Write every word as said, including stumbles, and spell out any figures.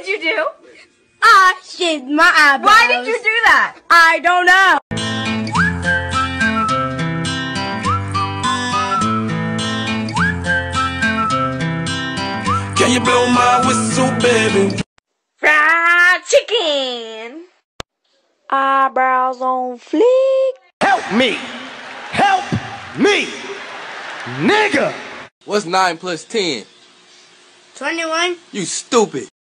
did you do? I shaved my eyebrows. Why did you do that? I don't know. Can you blow my whistle, baby? Fried chicken. Eyebrows on fleek. Help me! Help me! Nigga! What's nine plus ten? twenty-one. You stupid.